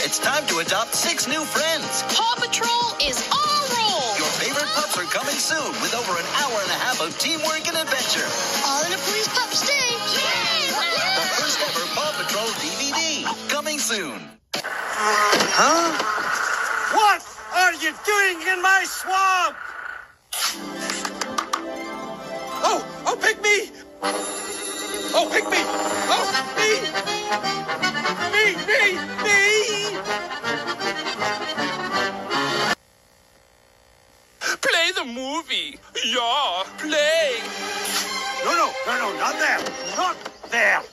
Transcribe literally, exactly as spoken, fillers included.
it's time to adopt six new friends. Paw Patrol is on a roll. Your favorite pups are coming soon with over an hour and a half of teamwork and adventure. All in a Police Pup Stay. Yay! The first ever Paw Patrol D V D, coming soon. Huh? What are you doing in my swamp? Oh, oh, pick me! Oh, pick me! Oh, me! Me, me, me! Play the movie. Yeah, play. No, no, no, no, not there. Not there.